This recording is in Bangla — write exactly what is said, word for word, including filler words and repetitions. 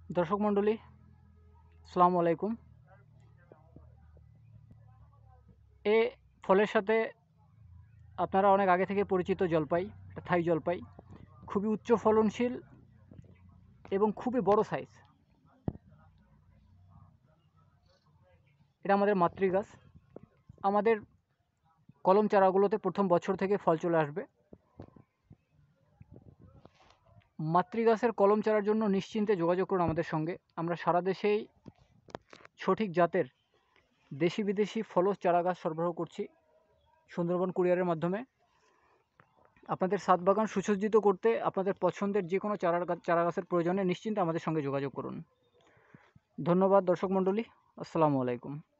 দর্শক মণ্ডলী, আসসালামু আলাইকুম। এ ফলের সাথে আপনারা অনেক আগে থেকে পরিচিত জলপাই, এটা থাই জলপাই, খুবই উচ্চ ফলনশীল এবং খুবই বড় সাইজ। এটা আমাদের মাতৃগাছ। আমাদের কলম চারাগুলোতে প্রথম বছর থেকে ফল চলে আসবে। মাতৃগাছের কলম চারার জন্য নিশ্চিন্তে যোগাযোগ করুন আমাদের সঙ্গে। আমরা সারা দেশেই সঠিক জাতের দেশি বিদেশি ফলস চারা গাছ সরবরাহ করছি সুন্দরবন কুরিয়ারের মাধ্যমে। আপনাদের ছাদ বাগান সুসজ্জিত করতে আপনাদের পছন্দের যে কোনো চারা চারা গাছের প্রয়োজনে নিশ্চিন্তে আমাদের সঙ্গে যোগাযোগ করুন। ধন্যবাদ দর্শক মণ্ডলী, আসসালামু আলাইকুম।